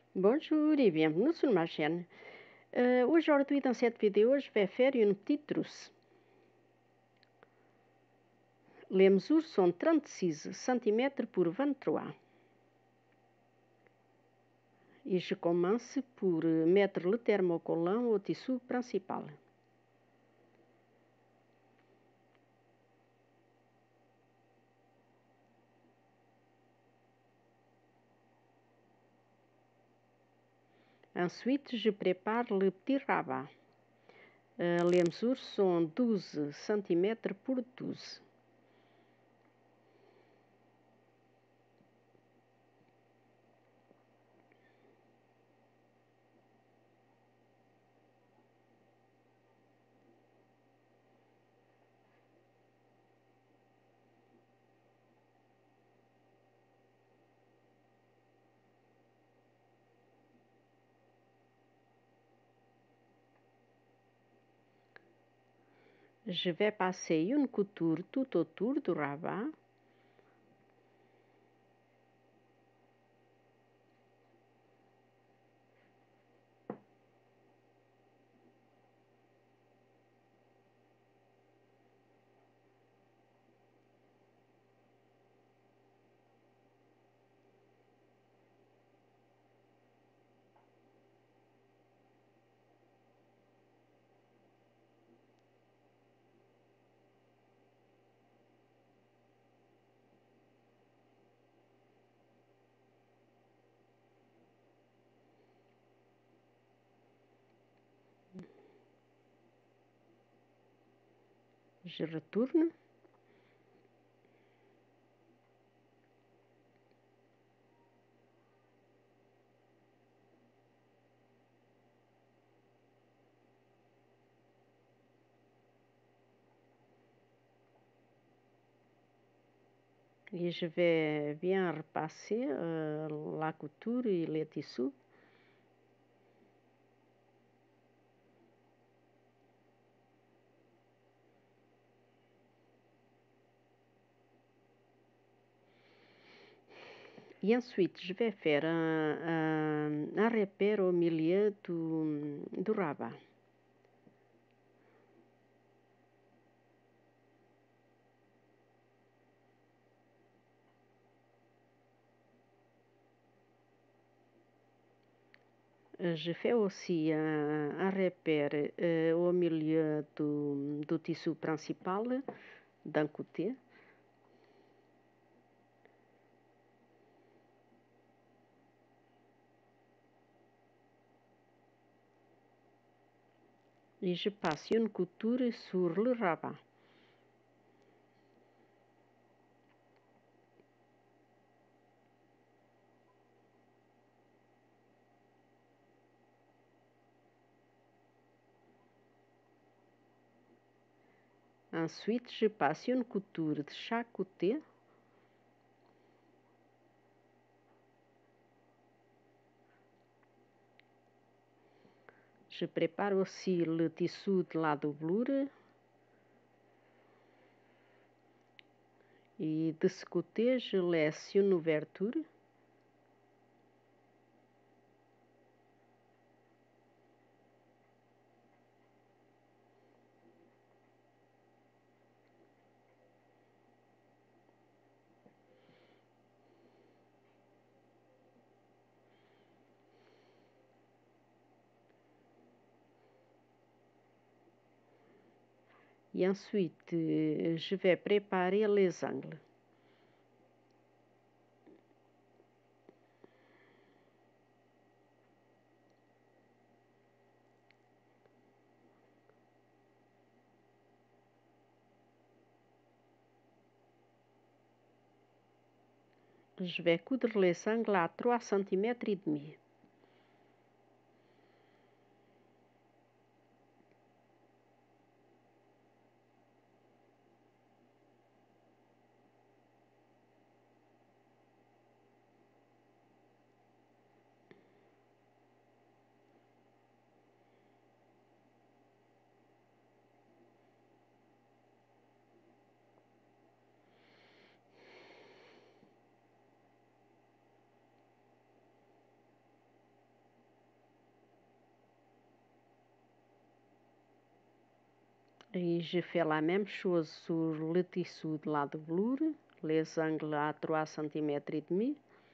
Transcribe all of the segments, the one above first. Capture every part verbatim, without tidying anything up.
Bonjour et bienvenue sur ma chaîne. Euh, aujourd'hui, dans cette vidéo, je vais faire une petite trousse. Les mesures sont trente-six centimètres pour vingt-trois. Et je commence pour mettre le thermocollant au tissu principal. Ensuite, je prépare le petit rabat. Euh, les mesures sont douze centimètres pour douze. Je vais passer une couture tout autour du rabat. Je retourne. Et je vais bien repasser euh, la couture et les tissus. Et ensuite, je vais faire un, un, un repère au milieu du, du rabat. Je fais aussi un, un repère euh, au milieu du, du tissu principal d'un côté. Et je passe une couture sur le rabat. Ensuite, je passe une couture de chaque côté. Je prépare aussi le tissu de la doublure. Et de ce côté, je laisse une ouverture. Et ensuite, je vais préparer les angles. Je vais coudre les angles à trois centimètres et demi. Et je fais la même chose sur le tissu de la doublure, les angles à trois centimètres et demi.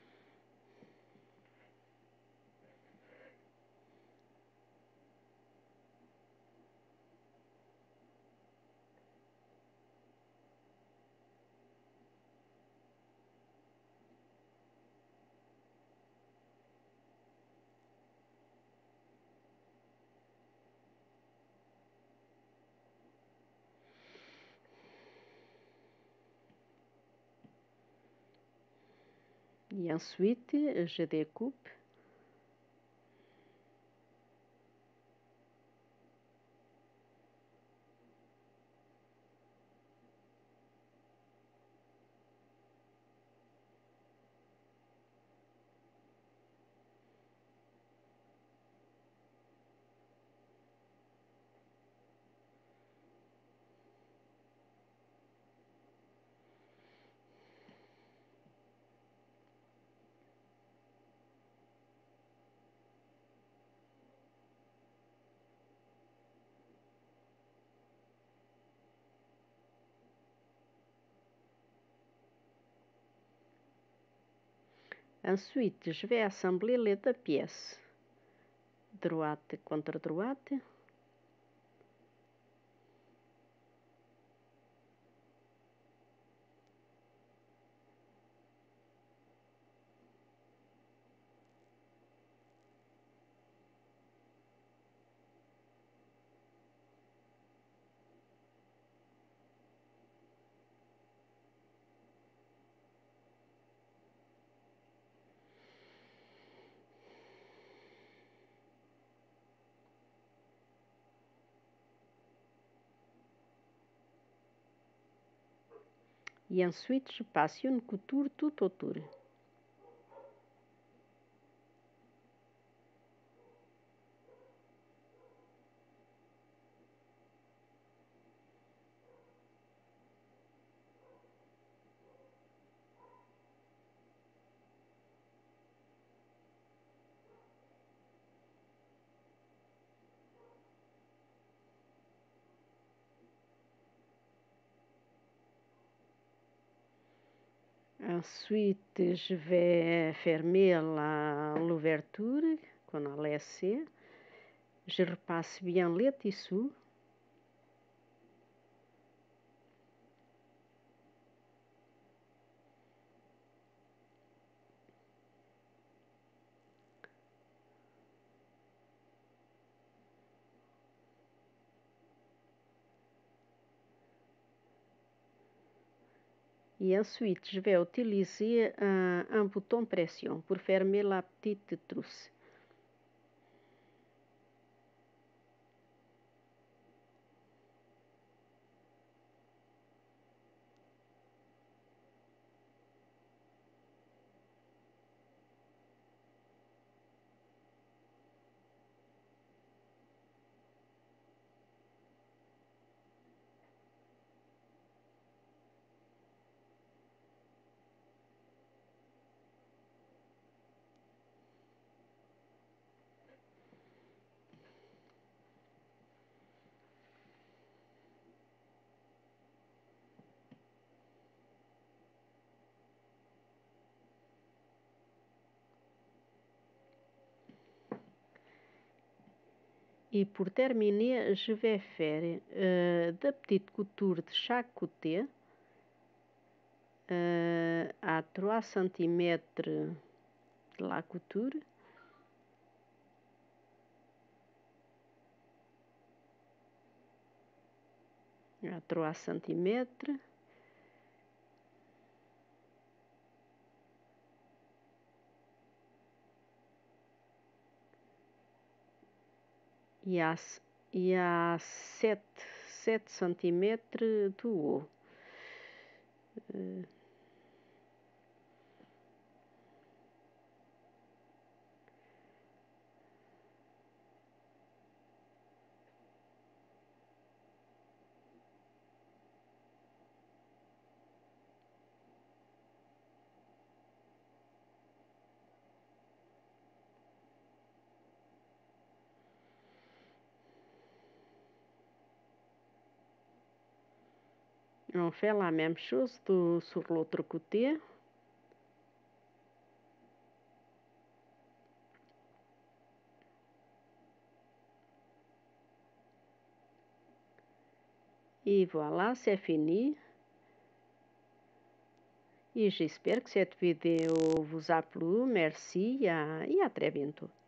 Et ensuite, je découpe. Ensuite, je vais assembler les deux pièces, droite contre droite. Et ensuite, je passe une couture tout autour. Ensuite, je vais fermer l'ouverture qu'on a laissée. Je repasse bien le tissu. Et ensuite, je vais utiliser un, un bouton pression pour fermer la petite trousse. Et pour terminer, je vais faire euh, deux petites coutures de chaque côté euh, à trois centimètres de la couture. À trois centimètres. E a, e a sete, sete centímetros do O. On fait la même chose de, sur l'autre côté. Et voilà, c'est fini. Et j'espère que cette vidéo vous a plu. Merci et à, et à très bientôt.